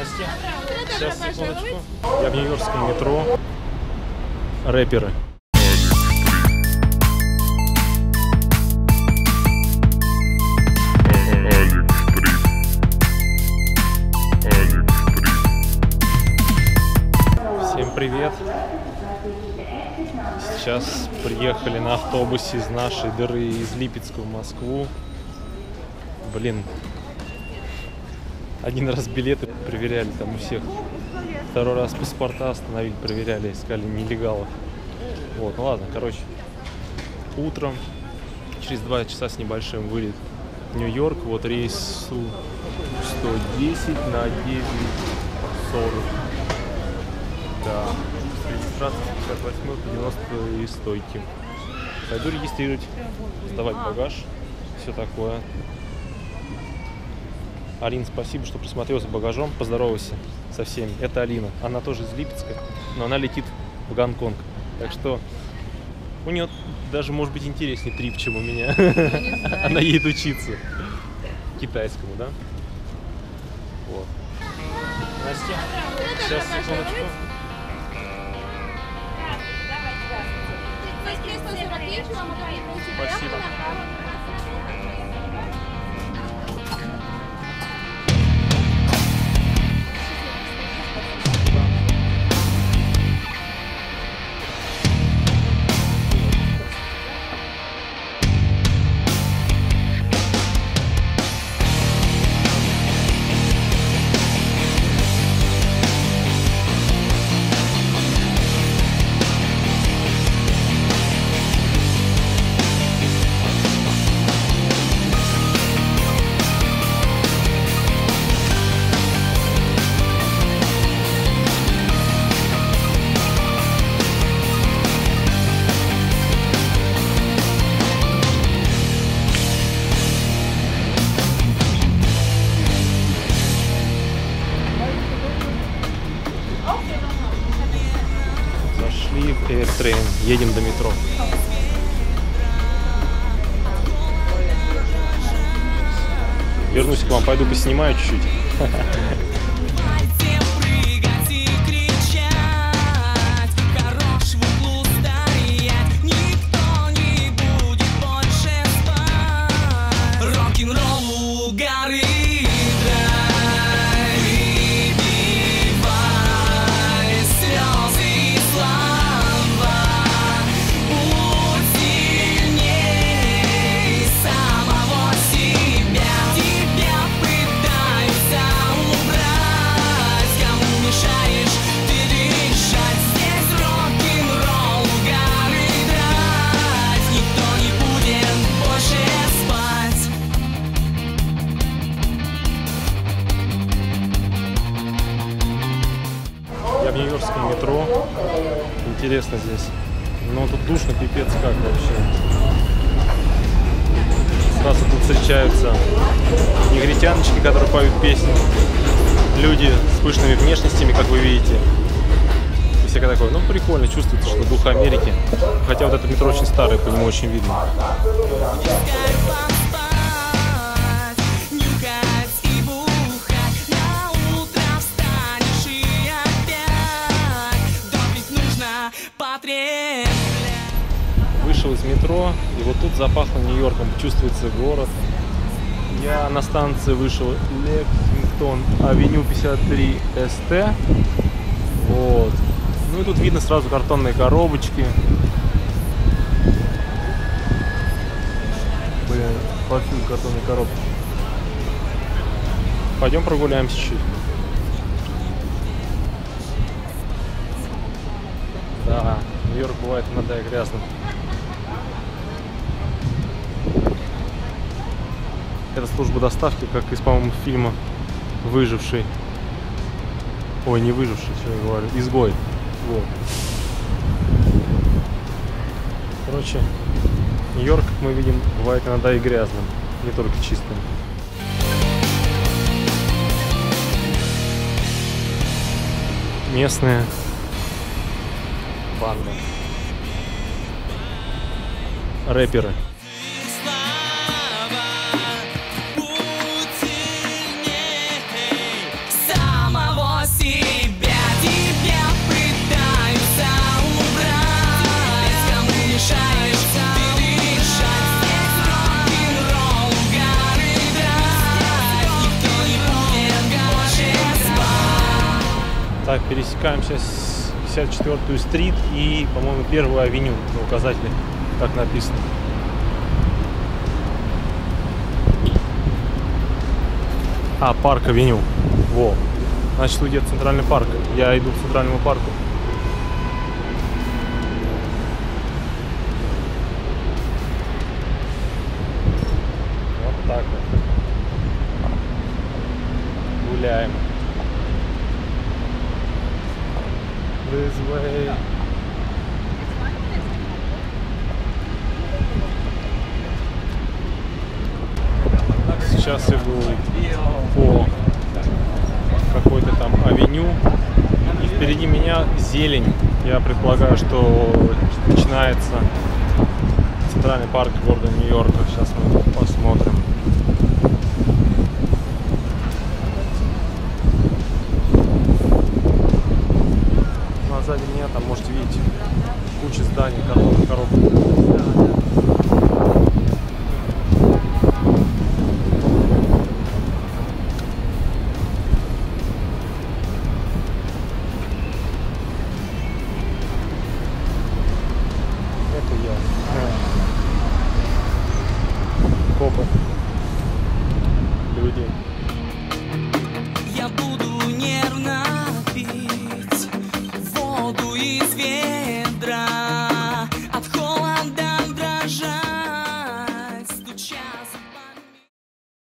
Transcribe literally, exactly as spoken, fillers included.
Здрасте. Сейчас, секундочку. Я в нью-йоркском метро. Рэперы. Всем привет. Сейчас приехали на автобусе из нашей дыры из Липецка в Москву. Блин. Один раз билеты проверяли там у всех. Второй раз паспорта остановили, проверяли, искали нелегалов. Вот, ну ладно, короче. Утром, через два часа с небольшим, вылет в Нью-Йорк. Вот рейс сто десять на девять сорок. Да. Регистрация с пятьдесят восьмой по девяностой стойки. Пойду регистрировать, сдавать багаж, все такое. Алина, спасибо, что присмотрел за багажом. Поздоровайся со всеми. Это Алина. Она тоже из Липецка, но она летит в Гонконг. Так что у нее даже может быть интереснее трип, чем у меня. Она едет учиться китайскому, да? Вот. Настя, сейчас, секундочку. Спасибо. В AirTrain. Едем до метро. Вернусь к вам, пойду поснимаю чуть-чуть. Я в нью-йоркском метро. Интересно здесь. Но тут душно, пипец как вообще. Сразу тут встречаются негритяночки, которые поют песни. Люди с пышными внешностями, как вы видите. И всякое такое. Ну, прикольно, чувствуется, что дух Америки. Хотя вот это метро очень старое, по нему очень видно. Вышел из метро, и вот тут запахло Нью-Йорком, чувствуется город. Я на станции вышел Лексингтон, авеню пятьдесят три эс тэ. Вот. Ну и тут видно сразу картонные коробочки. Блин, повсюду картонные коробки. Пойдем прогуляемся чуть-чуть. Да, Нью-Йорк бывает иногда и грязным. Это служба доставки, как из, по-моему, фильма «Выживший». Ой, не «Выживший», что я говорю, «Изгой». Вот. Короче, Нью-Йорк, как мы видим, бывает иногда и грязным, не только чистым. Местные банда. Рэперы. Сам самого себя. Тебя пытаются убрать, кому мешаешь ты дышать. Здесь рок-н-ролл, угар и драйв, никто не будет больше спать. Так, пересекаем сейчас пятьдесят четвёртую стрит и, по-моему, первую авеню на указателе, так написано. А, парк авеню. Во. Значит, тут где-то центральный парк. Я иду к центральному парку. Вот так вот. Гуляем. This way. Сейчас иду по какой-то там авеню, и впереди меня зелень. Я предполагаю, что начинается центральный парк города Нью-Йорка. Сейчас мы посмотрим. А сзади меня там можете видеть куча зданий, картонных коробок. Копы, люди.